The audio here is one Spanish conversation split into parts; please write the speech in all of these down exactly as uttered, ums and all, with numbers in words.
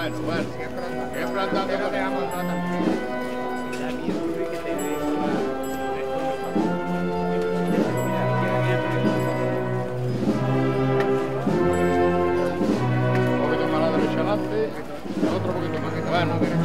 bueno, bueno. Siempre andando. Pero dejamos andar también. Un poquito más a la derecha adelante, otro poquito más. Bueno.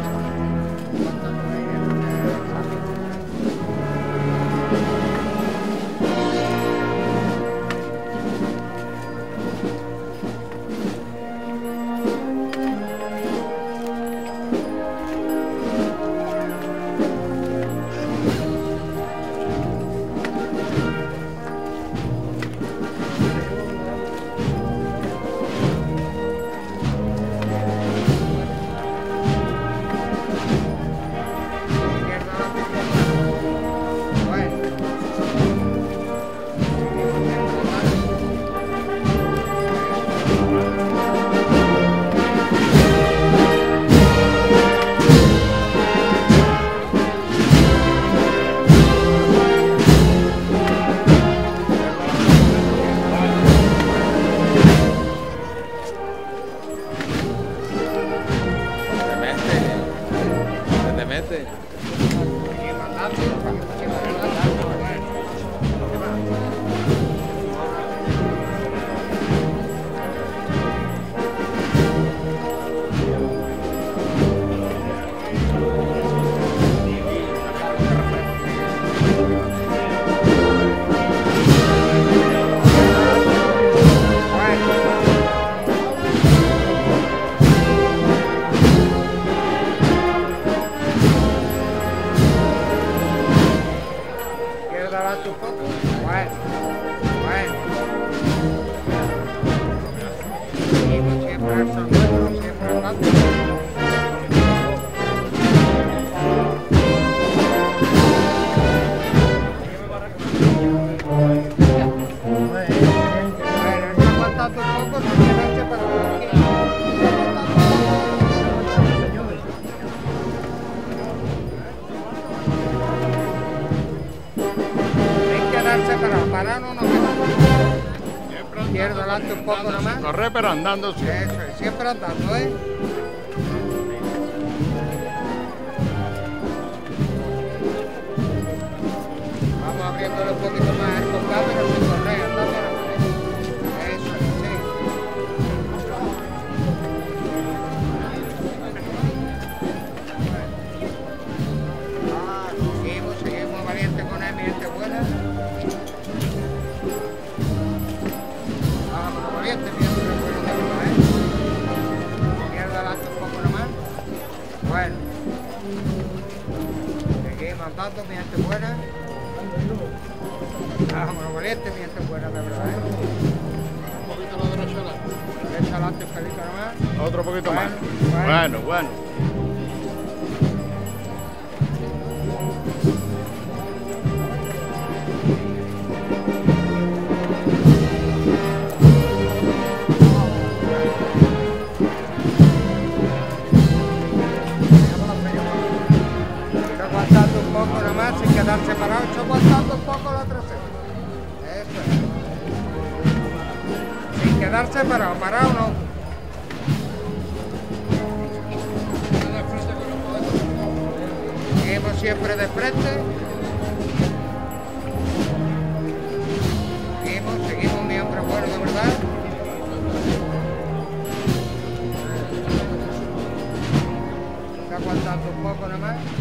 Un poco. Bueno, bueno. Seguimos siempre al sol, siempre andando. Bueno, está faltando un poco, se quedarse para aquí. Separado, para no nos quedamos. Izquierdo adelante un poco nomás. Corre pero andando siempre. Eso es, siempre andando, ¿eh? Vamos abriéndole un poquito más el costado, pero sin correr, andando nomás. Eso es, sí. Ah, seguimos, seguimos valiente con él, mi gente buena. Valiente, mi gente buena, ¿eh? Izquierda adelante un poco nomás. Bueno. Seguimos andando, mi gente buena. Vámonos, valiente, mi gente buena, de verdad, ¿eh? Un poquito a la derecha adelante. Derecha adelante un pelito nomás. Otro poquito Bueno, más. bueno. Bueno, bueno. Aguantando un poco nomás, sin quedar separado, aguantando un poco la trasera. Eso es. Sin quedar separado, parado no. Seguimos siempre de frente. Seguimos, seguimos, mi hombre bueno, de verdad. Está aguantando un poco nomás.